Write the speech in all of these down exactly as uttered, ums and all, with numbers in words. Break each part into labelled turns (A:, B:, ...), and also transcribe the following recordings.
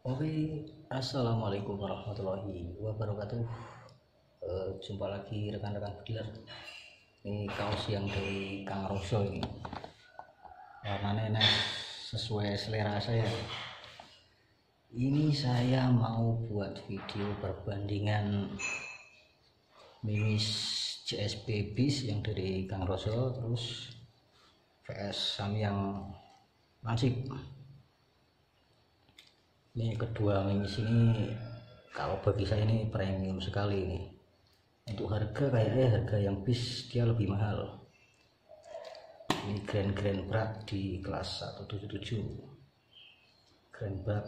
A: Oke, assalamualaikum warahmatullahi wabarakatuh. Eh, jumpa lagi rekan-rekan dealer. Ini kaos yang dari Kang Roso ini. Warnanya enak, sesuai selera saya. Ini saya mau buat video perbandingan Mimis J S B bis yang dari Kang Roso, terus V S Samyang Lansip. Ini kedua Mimis ini kalau bagi saya ini premium sekali ini. Untuk harga kayaknya harga yang bis dia lebih mahal. Ini Grand Grand Berat di kelas seratus tujuh puluh tujuh Grand Berat.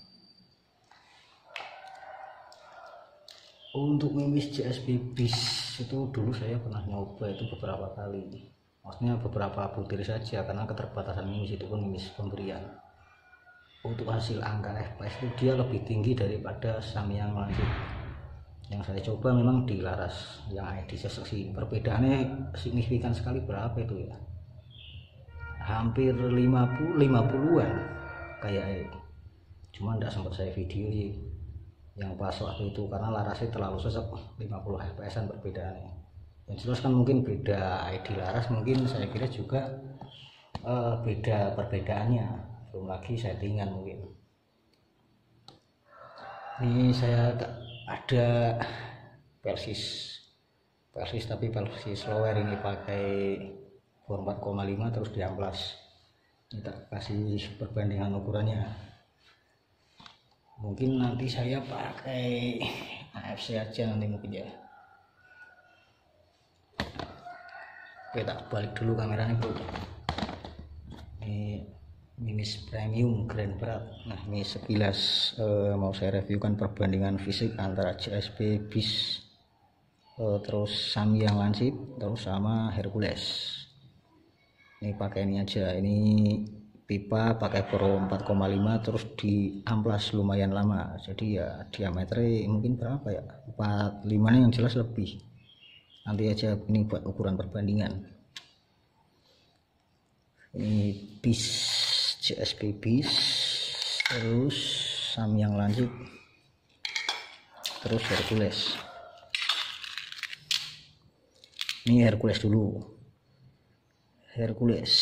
A: Untuk Mimis J S B bis itu dulu saya pernah nyoba itu beberapa kali, maksudnya beberapa butir saja karena keterbatasan Mimis itu pun Mimis pemberian. Untuk hasil angka F P S itu dia lebih tinggi daripada Samyang Lansip. Yang saya coba memang di Laras yang I D sih, perbedaannya signifikan sekali. Berapa itu ya, hampir lima puluh lima puluhan kayak, cuma enggak sempat saya video sih yang pas waktu itu karena Larasnya terlalu sesek. Lima puluh F P S-an perbedaannya. Yang jelas kan mungkin beda I D Laras, mungkin saya kira juga uh, beda perbedaannya, belum lagi settingan mungkin. Ini saya ada Persis Persis tapi Persis lower ini pakai bor empat koma lima terus di amplas. Ini tak kasih perbandingan ukurannya. Mungkin nanti saya pakai A F C aja nanti mungkin ya. Oke, tak balik dulu kameranya bro. Ini Mimis Premium Grand Berat. Nah, ini sekilas eh, mau saya reviewkan perbandingan fisik antara J S B bis eh, terus Samyang Lansip terus sama Hercules. Ini pakai ini aja, ini pipa pakai bor empat koma lima terus di amplas lumayan lama, jadi ya diameternya mungkin berapa ya, empat puluh lima nya yang jelas lebih. Nanti aja ini buat ukuran perbandingan. Ini bis J S B bis terus Samyang Lansip terus Hercules. Ini Hercules dulu. Hercules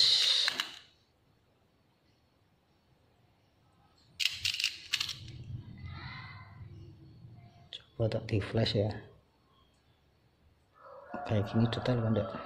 A: coba tak di flash ya, kayak gini detail kan enggak.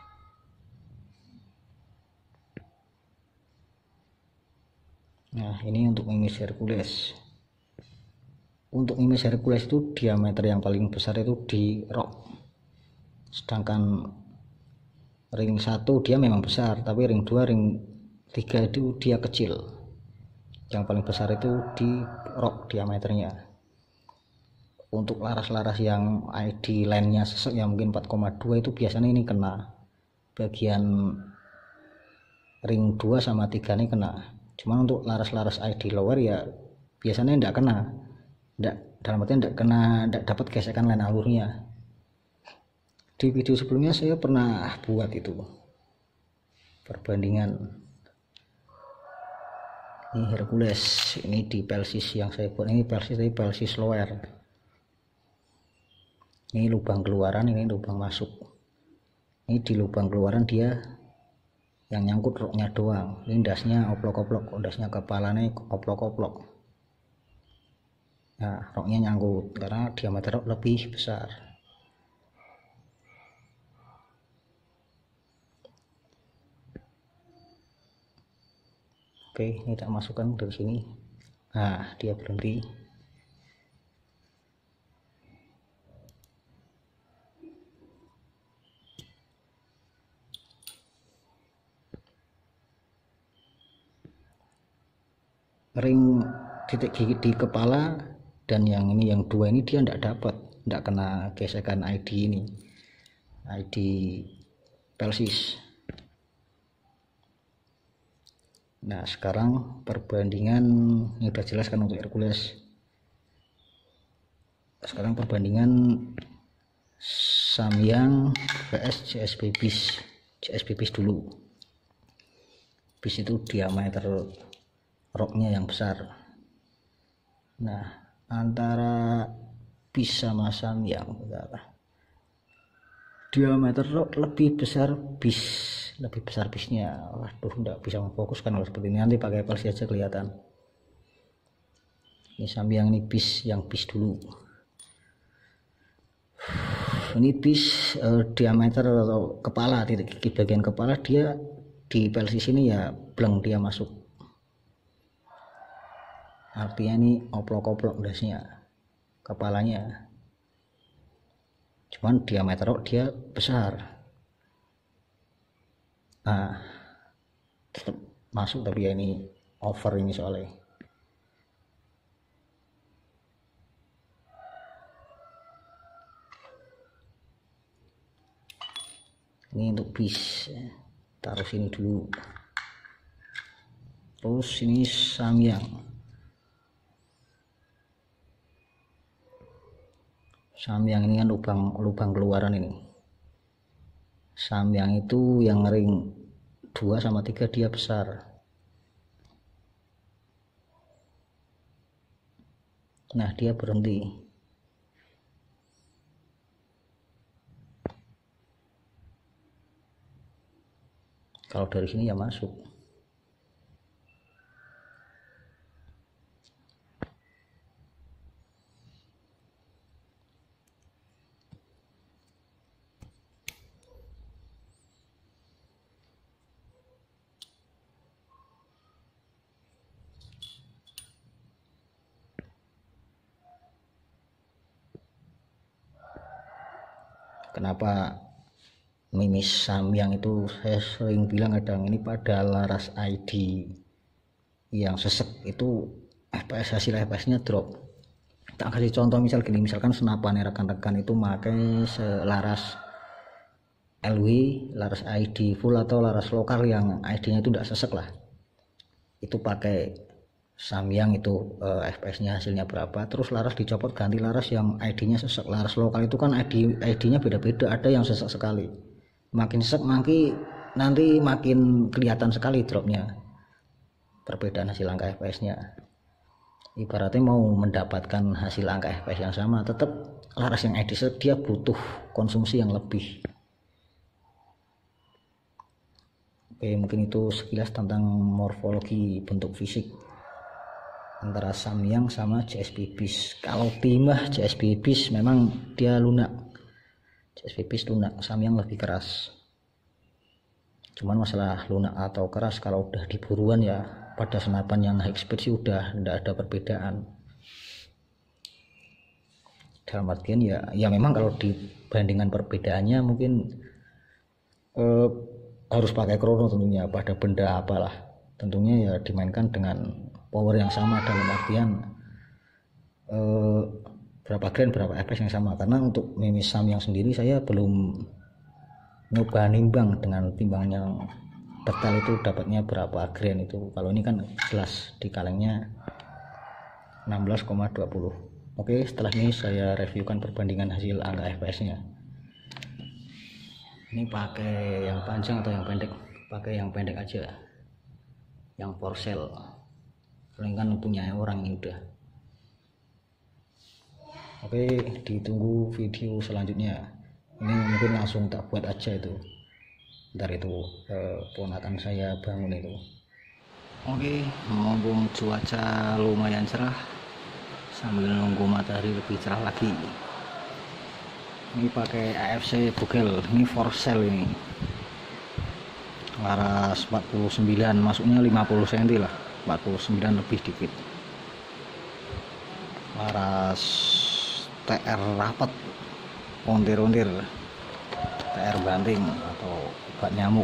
A: Nah, ini untuk Mimis Hercules. Untuk Mimis Hercules itu diameter yang paling besar itu di rok, sedangkan ring satu dia memang besar, tapi ring dua ring tiga itu dia kecil. Yang paling besar itu di rok diameternya. Untuk laras-laras yang I D line-nya sesek yang mungkin empat koma dua itu biasanya ini kena bagian ring dua sama tiga ini kena. Cuman untuk laras-laras I D lower ya biasanya tidak kena, tidak, dalam artian tidak kena, tidak dapat gesekan line alurnya. Di video sebelumnya saya pernah buat itu perbandingan. Ini Hercules, ini di Persis yang saya buat ini Persis tapi Persis lower. Ini lubang keluaran, ini lubang masuk. Ini di lubang keluaran dia yang nyangkut roknya doang. Ini dasnya oplok-oplok, dasnya kepalanya oplok-oplok. Nah, roknya nyangkut karena diameter rok lebih besar. Oke, ini tak masukkan dari sini. Nah, dia berhenti. Ring titik gigi di kepala dan yang ini yang dua ini dia tidak dapat, tidak kena gesekan I D ini, I D Persis. Nah, sekarang perbandingan ini sudah jelas kan untuk Hercules. Sekarang perbandingan Samyang vs J S B bis. J S B bis dulu. Bis itu diameter roknya yang besar. Nah, antara bis sama Samyang, diameter lebih besar bis, lebih besar bisnya. Waduh, nggak bisa memfokuskan kalau seperti ini, nanti pakai pelsi aja kelihatan. Ini Samyang, ini bis, yang bis dulu. Ini bis eh, diameter atau kepala, titik di bagian kepala dia di pelsi sini ya bleng, dia masuk. Artinya ini oplok-oplok dasnya, kepalanya. Cuman diameter dia besar. Nah, tetap masuk, tapi ya ini over ini soalnya. Ini untuk bis, taruh sini dulu. Terus ini Samyang. Samyang ini kan lubang lubang keluaran ini. Samyang itu yang ring dua sama tiga dia besar. Nah, dia berhenti. Kalau dari sini ya masuk. Kenapa mimis Samyang itu saya sering bilang kadang ini pada laras I D yang sesek itu F P S, hasil F P S-nya drop. Tak kasih contoh misal gini, misalkan senapan rekan-rekan itu pakai selaras L W, laras I D full atau laras lokal yang I D-nya itu tidak sesek lah. Itu pakai Samyang itu eh, F P S-nya hasilnya berapa, terus laras dicopot ganti laras yang I D-nya sesek. Laras lokal itu kan I D I D-nya beda-beda, ada yang sesek sekali. Makin sesek makin nanti makin kelihatan sekali dropnya, perbedaan hasil angka F P S-nya. Ibaratnya mau mendapatkan hasil angka F P S yang sama, tetap laras yang I D sesek dia butuh konsumsi yang lebih. Oke, mungkin itu sekilas tentang morfologi bentuk fisik antara Samyang sama C S B bis. Kalau timah C S B bis memang dia lunak, C S B bis lunak, Samyang lebih keras. Cuman masalah lunak atau keras kalau udah diburuan ya pada senapan yang high speed sih udah tidak ada perbedaan. Dalam artian ya, ya memang kalau dibandingkan perbedaannya mungkin eh, harus pakai krono tentunya, pada benda apalah tentunya ya dimainkan dengan power yang sama, dalam artian eh, berapa grain berapa F P S yang sama. Karena untuk mimis Samyang sendiri saya belum nyoba nimbang dengan timbangan yang detail itu dapatnya berapa grain itu. Kalau ini kan jelas di kalengnya enam belas koma dua puluh. Oke, setelah ini saya reviewkan perbandingan hasil angka F P S-nya. Ini pakai yang panjang atau yang pendek? Pakai yang pendek aja, yang Porcel. Paling kan punya orang ini udah. Oke, ditunggu video selanjutnya. Ini mungkin langsung tak buat aja itu. Ntar itu eh, ponakan saya bangun itu. Oke, mumpung cuaca lumayan cerah, sambil nunggu matahari lebih cerah lagi. Ini pakai A F C Bugel, ini for sale ini. Laras empat puluh sembilan, masuknya lima puluh sentimeter lah, empat puluh sembilan lebih dikit. Laras T R rapat, ontir-ontir, T R banting atau obat nyamuk.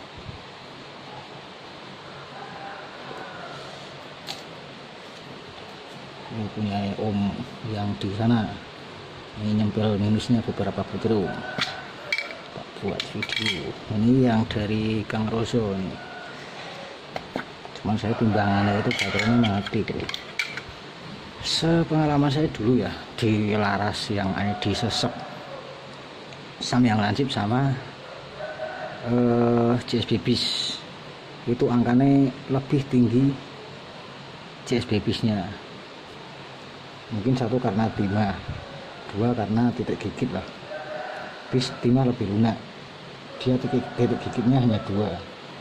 A: Ini punya om yang di sana. Ini nyempel minusnya beberapa butir buat video. Ini yang dari Kang Rozo ini. Cuman saya timbangannya itu baterainya mati bro. Sepengalaman saya dulu ya di laras yang I D sesek Samyang lancip sama uh, C S B bis itu angkanya lebih tinggi C S B bisnya. Mungkin satu karena timah, dua karena titik gigit lah. Bis timah lebih lunak, dia titik, titik gigitnya hanya dua.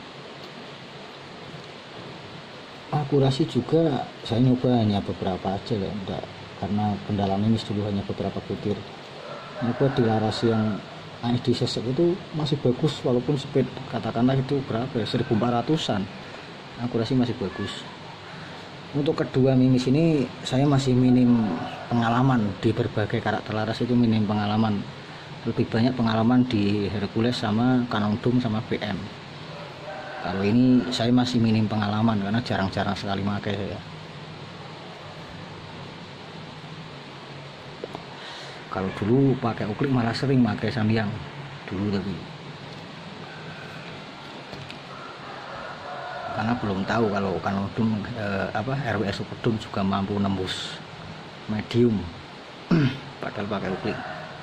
A: Akurasi juga saya nyoba hanya beberapa aja ya, enggak, karena pendalaman ini dulu hanya beberapa butir. Nyoba di laras yang I D sesek itu masih bagus, walaupun speed katakanlah itu berapa ya, seribu empat ratusan, akurasi masih bagus. Untuk kedua mimis ini saya masih minim pengalaman di berbagai karakter laras, itu minim pengalaman, lebih banyak pengalaman di Hercules sama Canon Doom sama B M. Kalau ini saya masih minim pengalaman karena jarang-jarang sekali pakai saya. Kalau dulu pakai uklik malah sering pakai Samyang dulu, tapi karena belum tahu kalau Canon Doom eh, apa R W S Super Doom juga mampu nembus medium padahal pakai uklik.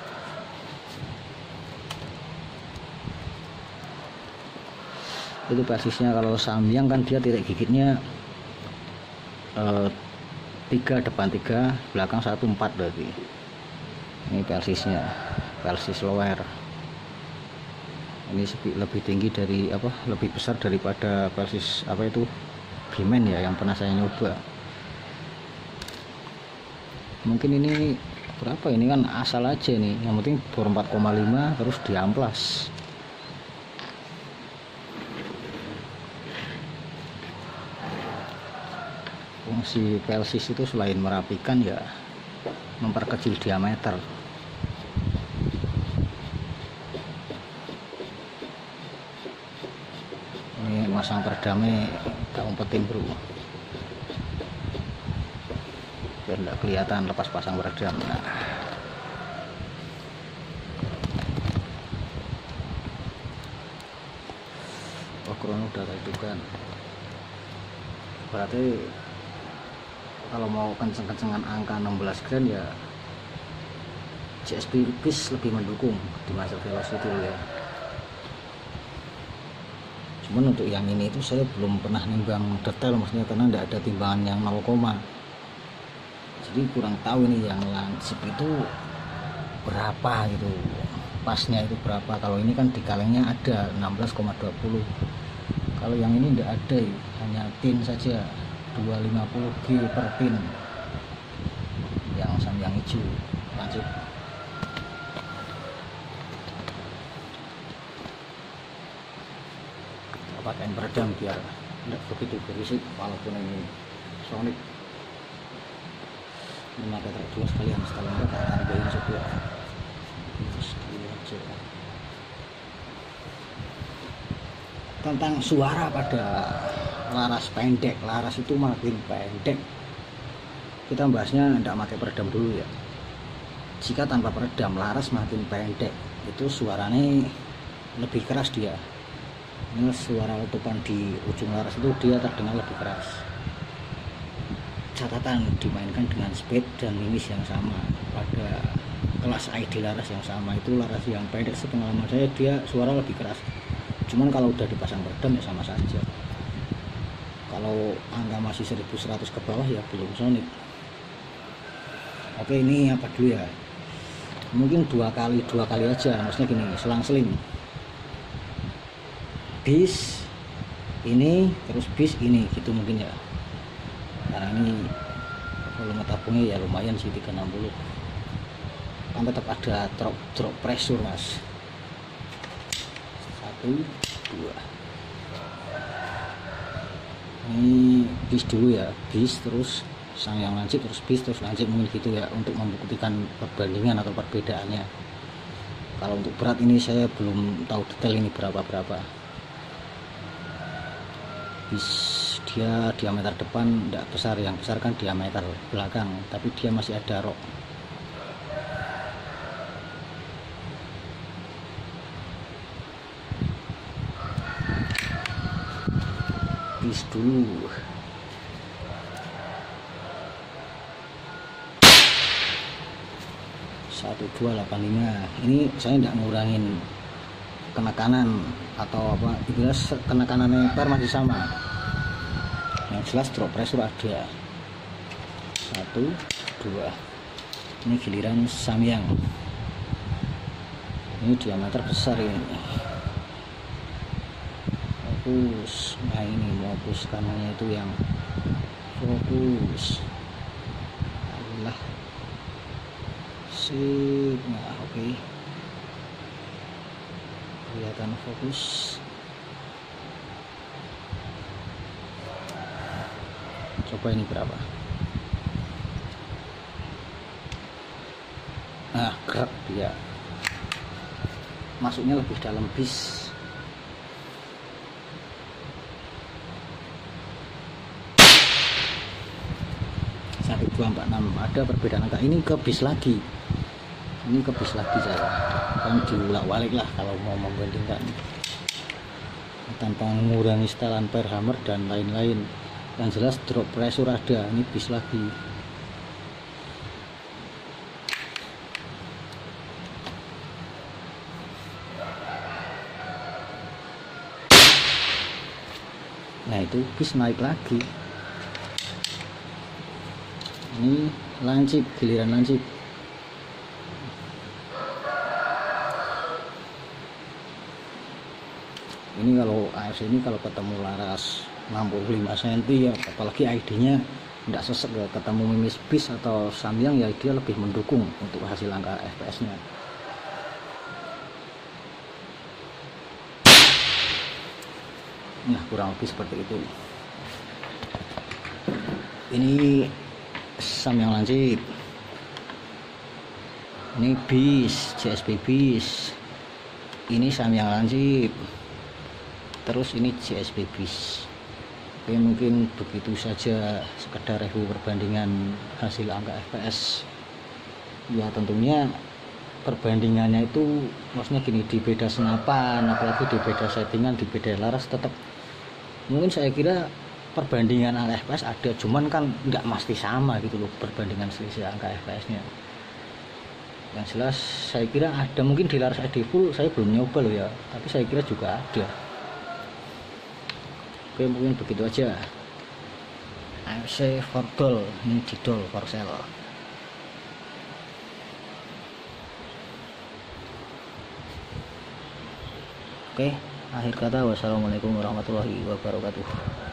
A: Itu persisnya. Kalau Samyang kan dia titik gigitnya eh, tiga, depan tiga, belakang satu, empat berarti. Ini persisnya, persis lower. Ini lebih tinggi dari apa, lebih besar daripada persis apa itu Bimen ya, yang pernah saya nyoba. Mungkin ini berapa, ini kan asal aja nih, yang penting bor empat koma lima terus diamplas. Fungsi pelsis itu selain merapikan ya memperkecil diameter. Ini masang peredamnya tak umpetin bro, biar tidak kelihatan lepas pasang peredam. Nah, oh krono udah itu kan, berarti kalau mau kenceng-kencengan angka enam belas grand ya J S P bis lebih mendukung di masa velocity ya. Cuman untuk yang ini itu saya belum pernah nimbang detail, maksudnya karena tidak ada timbangan yang nol, jadi kurang tahu ini yang lansip itu berapa gitu, pasnya itu berapa. Kalau ini kan di kalengnya ada enam belas koma dua puluh, kalau yang ini tidak ada, hanya tin saja dua ratus lima puluh G per pin yang Samyang hijau. Lanjut, kita pakai peredam biar tidak begitu berisik, walaupun ini Sonic. Ini pakai track dua sekalian, setelah itu kita tambahin juga terus ini aja. Tentang suara pada laras pendek, laras itu makin pendek, kita bahasnya tidak pakai peredam dulu ya. Jika tanpa peredam laras makin pendek, itu suaranya lebih keras dia. Ini suara letupan di ujung laras itu dia terdengar lebih keras. Catatan, dimainkan dengan speed dan mimis yang sama pada kelas I D laras yang sama, itu laras yang pendek sepengalaman saya dia suara lebih keras. Cuman kalau udah dipasang peredam ya sama saja. Kalau angka masih seribu seratus ke bawah ya belum Sonic. Oke, ini apa dulu ya, mungkin dua kali dua kali aja, maksudnya gini, selang-seling bis ini terus bis ini gitu mungkin ya, karena ini volume tabungnya ya lumayan sih tiga ratus enam puluh, kan tetap ada drop drop pressure mas. Satu dua, ini bis dulu ya, bis terus sang yang lancip terus bis terus lancip, mungkin gitu ya, untuk membuktikan perbandingan atau perbedaannya. Kalau untuk berat ini saya belum tahu detail ini berapa-berapa. Bis dia diameter depan tidak besar, yang besar kan diameter belakang, tapi dia masih ada rok. Bis dulu. satu dua delapan lima, ini saya tidak ngurangin penekanan atau apa, jelas penekanannya per masih sama, yang jelas drop pressure ada. Satu dua. Ini giliran Samyang, ini diameter besar ini. Fokus. Nah ini fokus kanannya itu yang fokus. Allah, sip. Nah oke, okay. Kelihatan fokus. Coba ini berapa? Nah gerak dia, masuknya lebih dalam bis. Satu dua empat enam, ada perbedaan angka. Ini ke bis lagi, ini ke bis lagi saya kan diulak balik lah kalau mau membandingkan tanpa mengurangi setelan per hammer dan lain-lain. Yang jelas drop pressure ada. Ini bis lagi. Nah itu bis naik lagi. Ini lancip, giliran lancip. Ini kalau A F C ini kalau ketemu laras enam puluh lima sentimeter ya, apalagi I D-nya tidak sesek ya, ketemu mimis bis atau Samyang ya, dia lebih mendukung untuk hasil angka F P S-nya. Nah kurang lebih seperti itu. Ini Samyang lancip, ini bis C S P bis, ini Samyang lancip, terus ini C S P bis. Oke, mungkin begitu saja sekedar review perbandingan hasil angka F P S. Ya tentunya perbandingannya itu maksudnya gini, di beda senapan, apalagi di beda settingan, di beda laras, tetap mungkin saya kira perbandingan angka F P S ada, cuman kan nggak mesti sama gitu loh perbandingan selisih angka F P S-nya. Yang jelas saya kira ada, mungkin di laras I D full saya belum nyoba loh ya, tapi saya kira juga ada. Oke, mungkin begitu aja. A F C Forgol, ini Didol Korsel. Oke, akhir kata wassalamualaikum warahmatullahi wabarakatuh.